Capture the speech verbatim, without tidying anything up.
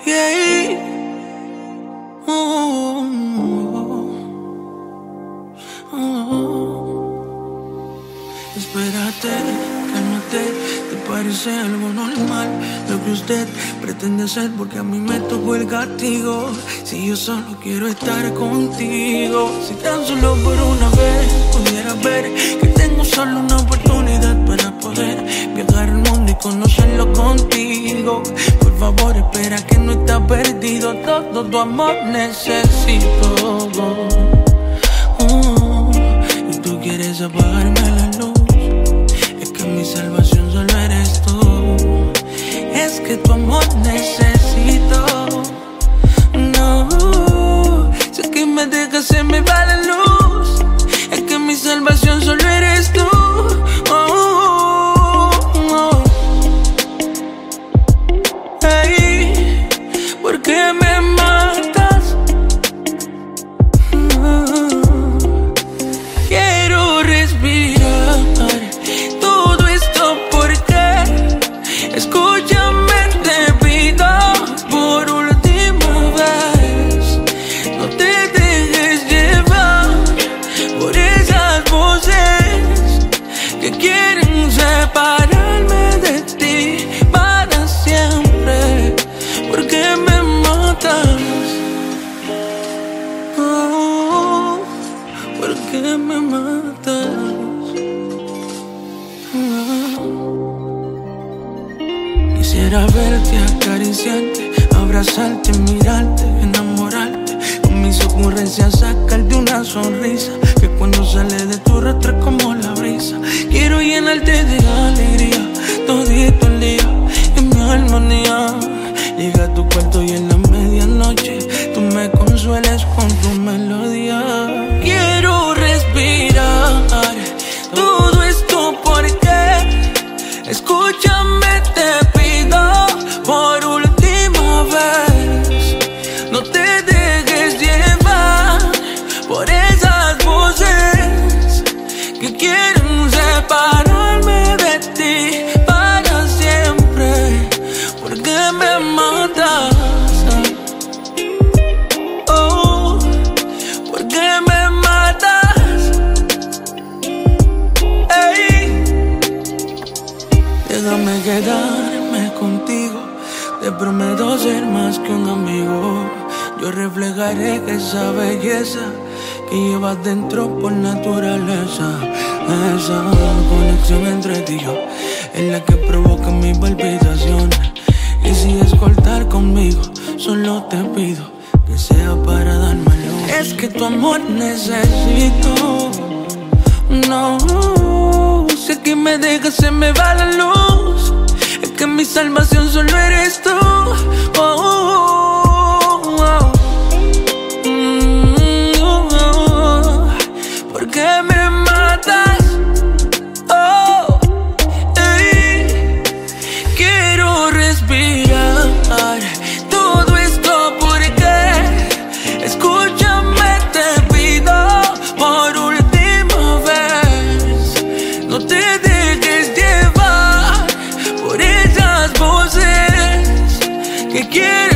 Yeah. Oh, oh, oh. Espérate, cálmate, ¿te parece algo normal lo que usted pretende hacer? Porque a mí me tocó el castigo. Si yo solo quiero estar contigo, si tan solo por una vez pudieras ver que tengo solo una oportunidad para poder viajar al mundo y conocerlo contigo. Por favor, espera que no está perdido. Todo tu amor necesito. Oh, y tú quieres apagarme la luz. Es que mi salvación solo eres tú. Es que tu amor necesito. No, sé que me dejas, se me va la luz. Es que mi salvación solo eres tú. Oh, oh. Hey, ¿por qué me matas? Oh, quiero respirar todo esto porque escúchame, te pido por última vez. No te dejes llevar por esas voces que quieren separarme de ti para siempre. ¿Por qué me matas? Oh, ¿por qué me matas? Quisiera verte, acariciarte, abrazarte, mirarte, enamorarte. Con mis ocurrencias sacarte una sonrisa que cuando sale de tu rostro es como la brisa. Quiero llenarte de alegría todito el día en mi armonía. Llega a tu cuarto y en la medianoche tú me consueles con tu melodía. Quiero respirar todo esto porque escúchame, te pido por última vez. No te dejes llevar por esas voces que quieren separarme de ti para siempre. ¿Por qué me matas? Oh, ¿por qué me matas? Hey, déjame quedarme contigo. Te prometo ser más que un amigo. Yo reflejaré esa belleza que llevas dentro por naturaleza. Esa conexión entre ti y yo es la que provoca mis palpitaciones. Y si es cortar conmigo, solo te pido que sea para darme luz. Es que tu amor necesito. No, sé que me dejas, se me va la luz. Es que mi salvación solo eres tú. Oh, oh, oh. Mm, oh, oh. ¿Por qué me matas? Oh, hey. Quiero respirar todo esto porque escúchame, te pido por última vez. No te dejes llevar por esas voces que quieren